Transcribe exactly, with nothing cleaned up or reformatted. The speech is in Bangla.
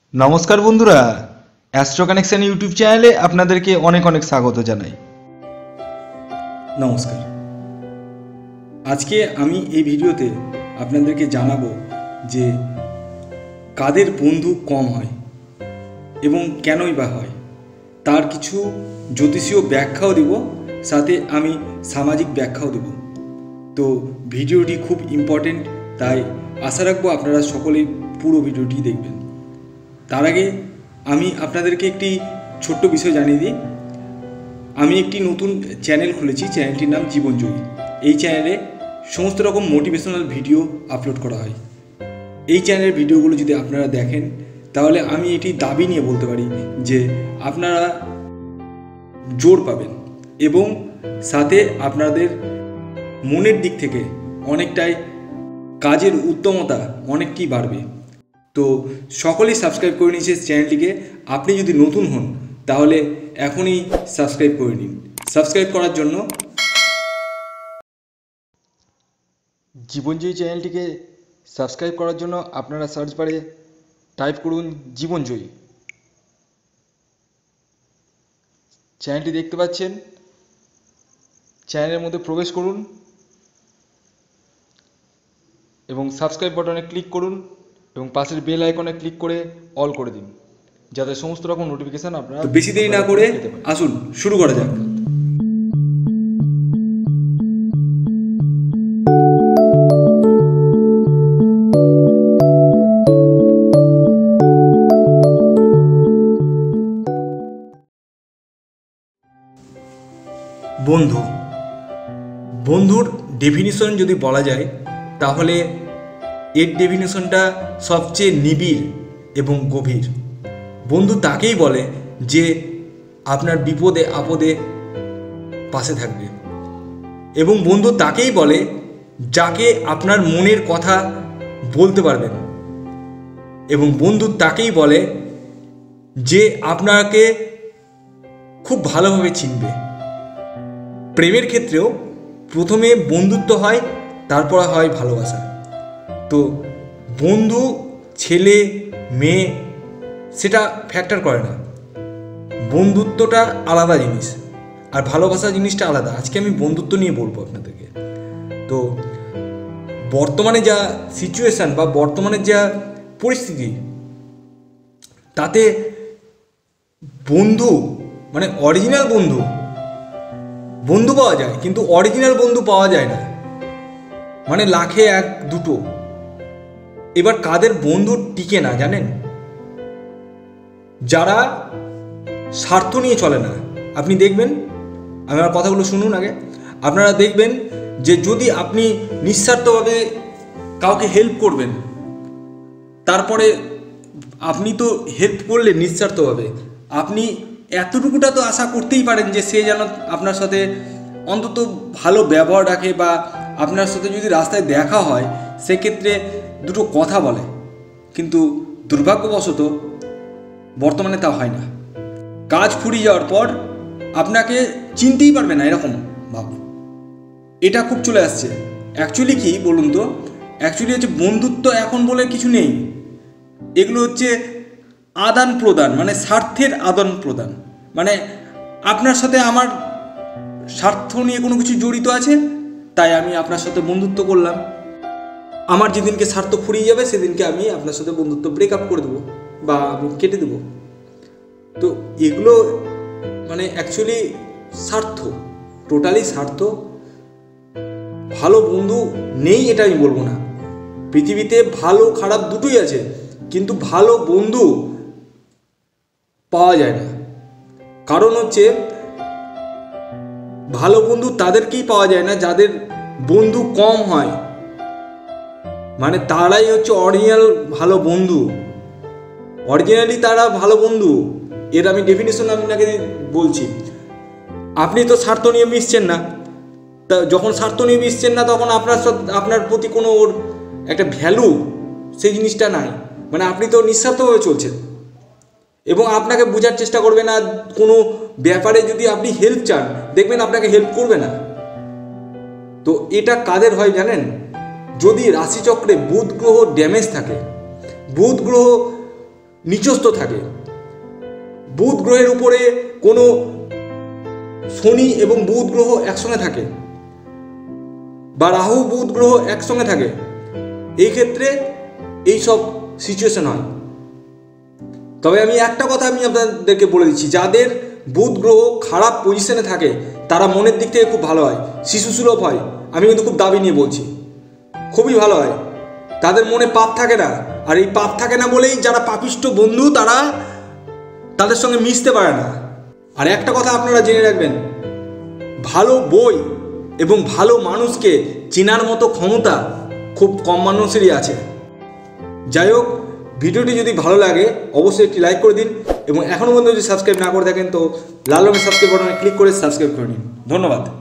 नमस्कार बंधुरा एस्ट्रो कानेक्शन यूट्यूब चैनले आपनादेरके अनेक अनेक स्वागत जानाई। नमस्कार। आज के आमी এই ভিডিওতে আপনাদেরকে জানাবো যে কাদের বন্ধু কম হয় এবং কেনই বা হয় তার কিছু জ্যোতিষীয় ব্যাখ্যাও দেব, সাথে আমি সামাজিক ব্যাখ্যাও দেব। তো ভিডিওটি খুব ইম্পর্টেন্ট, তাই আশা রাখবো আপনারা সকলেই পুরো ভিডিওটি দেখবেন। তার আগে আমি আপনাদেরকে একটি ছোট্ট বিষয় জানিয়ে দিই। আমি একটি নতুন চ্যানেল খুলেছি, চ্যানেলটির নাম জীবনজয়ী। এই চ্যানেলে সমস্ত রকম মোটিভেশনাল ভিডিও আপলোড করা হয়। এই চ্যানেলের ভিডিওগুলো যদি আপনারা দেখেন তাহলে আমি এটি দাবি নিয়ে বলতে পারি যে আপনারা জোর পাবেন এবং সাথে আপনাদের মনের দিক থেকে অনেকটাই কাজের উদ্যমতা অনেকটি বাড়বে। তো সকলেই সাবস্ক্রাইব করে নিয়েছে চ্যানেলটিকে। আপনি যদি নতুন হন তাহলে এখনই সাবস্ক্রাইব করে নিন। সাবস্ক্রাইব করার জন্য জীবনজয়ী চ্যানেলটিকে সাবস্ক্রাইব করার জন্য আপনারা সার্চ বারে টাইপ করুন জীবনজয়ী। চ্যানেলটি দেখতে পাচ্ছেন, চ্যানেলের মধ্যে প্রবেশ করুন এবং সাবস্ক্রাইব বাটনে ক্লিক করুন এবং পাশের বেল আইকনে ক্লিক করে অল করে দিন, যাতে সমস্ত রকম নোটিফিকেশন আপনারা। বেশি দেরি না করে আসুন শুরু করা যাক। বন্ধু বন্ধুর ডেফিনিশন যদি বলা যায় তাহলে এর ডেফিনিশনটা সবচেয়ে নিবিড় এবং গভীর। বন্ধু তাকেই বলে যে আপনার বিপদে আপদে পাশে থাকবে, এবং বন্ধু তাকেই বলে যাকে আপনার মনের কথা বলতে পারবেন, এবং বন্ধু তাকেই বলে যে আপনাকে খুব ভালোভাবে চিনবে। প্রেমের ক্ষেত্রেও প্রথমে বন্ধুত্ব হয়, তারপর হয় ভালোবাসা। তো বন্ধু ছেলে মেয়ে সেটা ফ্যাক্টর করে না, বন্ধুত্বটা আলাদা জিনিস আর ভালোবাসা জিনিসটা আলাদা। আজকে আমি বন্ধুত্ব নিয়ে বলবো আপনাদেরকে। তো বর্তমানে যা সিচুয়েশান বা বর্তমানে যা পরিস্থিতি, তাতে বন্ধু মানে অরিজিনাল বন্ধু বন্ধু পাওয়া যায়, কিন্তু অরিজিনাল বন্ধু পাওয়া যায় না, মানে লাখে এক দুটো। এবার কাদের বন্ধু টিকে না জানেন? যারা স্বার্থ নিয়ে চলে না। আপনি দেখবেন, আমি আমার কথাগুলো শুনুন আগে। আপনারা দেখবেন যে যদি আপনি নিঃস্বার্থভাবে কাউকে হেল্প করবেন, তারপরে আপনি তো হেল্প করলেন নিঃস্বার্থভাবে, আপনি এতটুকুটা তো আশা করতেই পারেন যে সে যেন আপনার সাথে অন্তত ভালো ব্যবহার রাখে, বা আপনার সাথে যদি রাস্তায় দেখা হয় সেক্ষেত্রে দুটো কথা বলে। কিন্তু দুর্ভাগ্যবশত বর্তমানে তা হয় না। কাজ ফুরিয়ে যাওয়ার পর আপনাকে চিনতেই পারবে না, এরকম ভাব এটা খুব চলে আসছে। অ্যাকচুয়ালি কি বলুন তো, অ্যাকচুয়ালি হচ্ছে বন্ধুত্ব এখন বলে কিছু নেই। এগুলো হচ্ছে আদান প্রদান, মানে স্বার্থের আদান প্রদান। মানে আপনার সাথে আমার স্বার্থ নিয়ে কোনো কিছু জড়িত আছে, তাই আমি আপনার সাথে বন্ধুত্ব করলাম। আমার যেদিনকে স্বার্থ ফুরিয়ে যাবে সেদিনকে আমি আপনার সাথে বন্ধুত্ব ব্রেকআপ করে দেবো বা আমি কেটে দেবো। তো এগুলো মানে অ্যাকচুয়ালি স্বার্থ, টোটালি স্বার্থ। ভালো বন্ধু নেই এটা আমি বলবো না, পৃথিবীতে ভালো খারাপ দুটোই আছে, কিন্তু ভালো বন্ধু পাওয়া যায় না। কারণ হচ্ছে ভালো বন্ধু তাদেরকেই পাওয়া যায় না যাদের বন্ধু কম হয়, মানে তারাই হচ্ছে অরিজিনাল ভালো বন্ধু। অরিজিনালি তারা ভালো বন্ধু, এর আমি ডেফিনেশন আপনাকে বলছি। আপনি তো স্বার্থ নিয়ে মিশছেন না, তা যখন স্বার্থ নিয়ে মিশছেন না তখন আপনার আপনার প্রতি কোনো ওর একটা ভ্যালু সেই জিনিসটা নাই, মানে আপনি তো নিঃস্বার্থভাবে চলছেন এবং আপনাকে বোঝার চেষ্টা করবে না। কোনো ব্যাপারে যদি আপনি হেল্প চান দেখবেন আপনাকে হেল্প করবে না। তো এটা কাদের হয় জানেন? যদি রাশিচক্রে বুধ গ্রহ ড্যামেজ থাকে, বুধ গ্রহ নিচস্থ থাকে। বুধ গ্রহের উপরে কোনো শনি এবং বুধ গ্রহ একসঙ্গে থাকে বা রাহু বুধ গ্রহ একসঙ্গে থাকে, এই ক্ষেত্রে এইসব সিচুয়েশন হয়। তবে আমি একটা কথা আমি আপনাদেরকে বলে দিচ্ছি, যাদের বুধ গ্রহ খারাপ পজিশনে থাকে তারা মনের দিক থেকে খুব ভালো হয়, শিশু সুলভ হয়। আমি কিন্তু খুব দাবি নিয়ে বলছি, খুবই ভালো হয়। তাদের মনে পাপ থাকে না, আর এই পাপ থাকে না বলেই যারা পাপিষ্ট বন্ধু তারা তাদের সঙ্গে মিশতে পারে না। আর একটা কথা আপনারা জেনে রাখবেন, ভালো বই এবং ভালো মানুষকে চেনার মতো ক্ষমতা খুব কম মানুষেরই আছে। যাই হোক, ভিডিওটি যদি ভালো লাগে অবশ্যই একটি লাইক করে দিন, এবং এখনও পর্যন্ত যদি সাবস্ক্রাইব না করে থাকেন তো লাল রঙের সাবস্ক্রাইব বাটনে ক্লিক করে সাবস্ক্রাইব করে নিন। ধন্যবাদ।